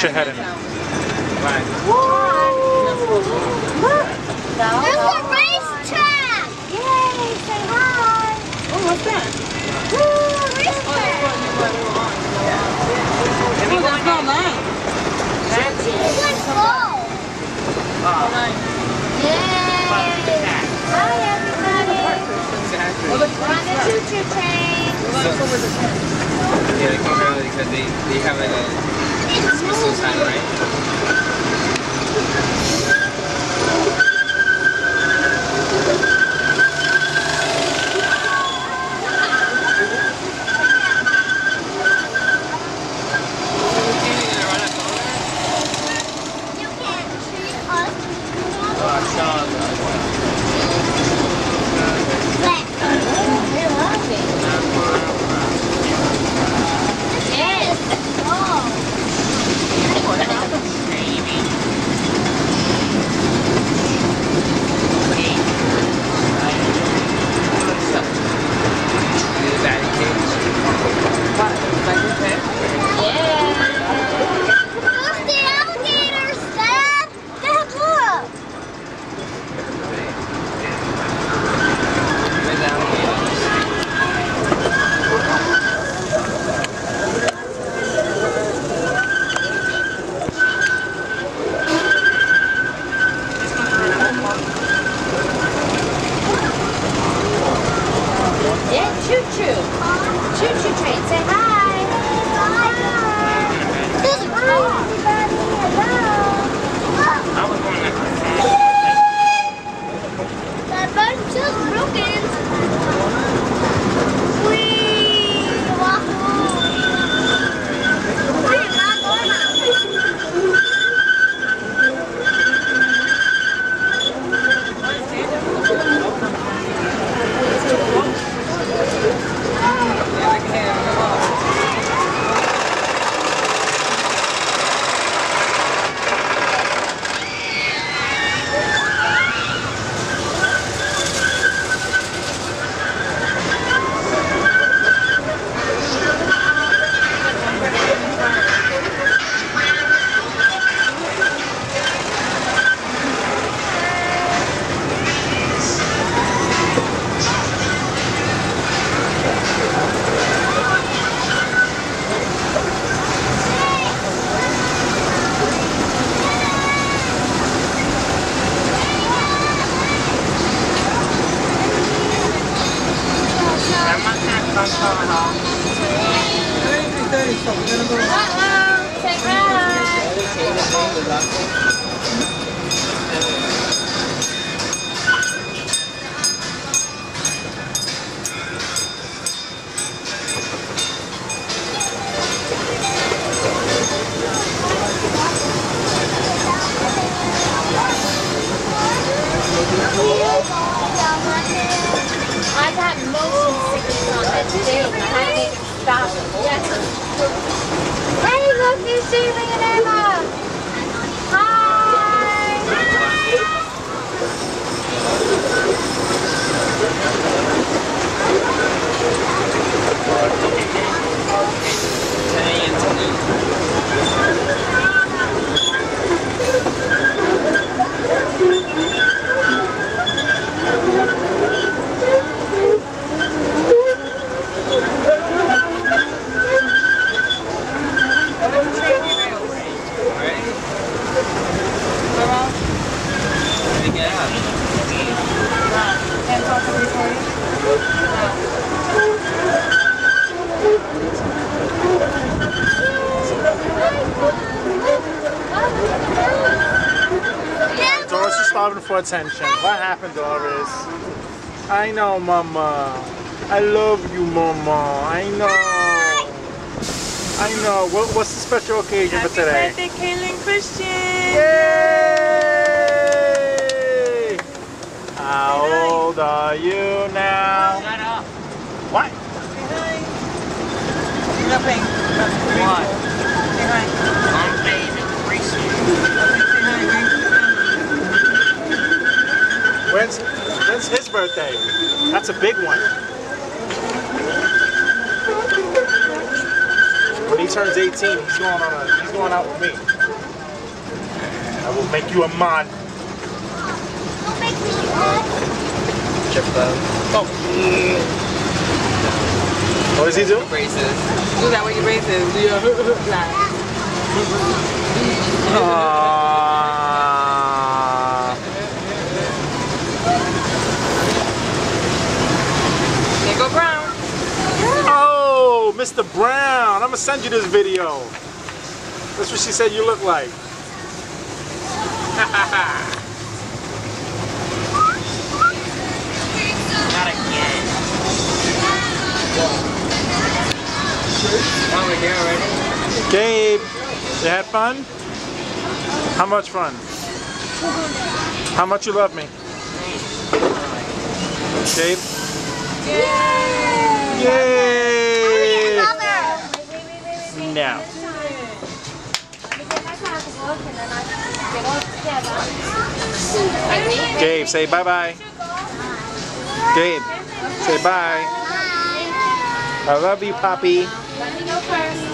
Put your head in it. Right. There's a racetrack! Yay! Say hi! Oh, what's that? Woo! Racetrack! That's not mine. Let's go! Yay! Hi, everybody! We're on the choo-choo train. Yeah, they come early because they have a dismissal sign, right? Choo-choo train. Say hi. Hi. This is everybody. Hello. That boat's just broken. Whee! Wahoo! We're not going Say I got motion sickness on that thing. I had to stop it. Yes. Hey, look, you see me and Emma. Hi. Doris is starving for attention. What happened, Doris? I know, Mama. I love you, Mama. I know. I know. What's the special occasion for today? Happy birthday, Kaylin Christian! Yay! How old are you now? Shut up. What? Nothing. What? Say hi. I'm playing the racing. When's his birthday? That's a big one. What do you turns 18, he's going out with me. I will make you a man. Don't make me mad. Chip love. Oh. What does he do? Braces. Do that with your braces. There go Brown. Oh, Mr. Brown. I'm going to send you this video. That's what she said you look like. Not again. Oh, we're here already? Gabe, you had fun? How much fun? How much you love me? Gabe? Yay! Yay! Wait. No. Gabe, say bye-bye. Gabe, say bye. I love you, Poppy. Let me go first.